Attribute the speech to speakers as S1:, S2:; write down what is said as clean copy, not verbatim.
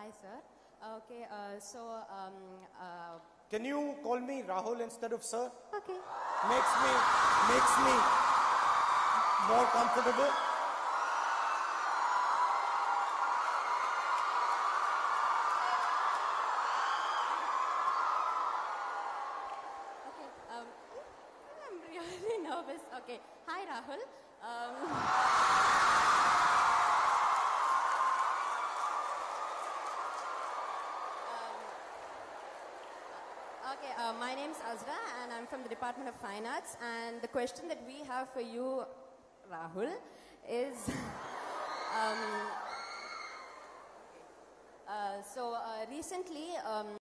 S1: Hi, sir. Okay,
S2: Can you call me Rahul instead of sir?
S1: okay.
S2: Makes me more comfortable.
S1: Okay, I'm really nervous. Okay, hi, Rahul. Okay, my name's Azra and I'm from the Department of Fine Arts, and the question that we have for you, Rahul, is recently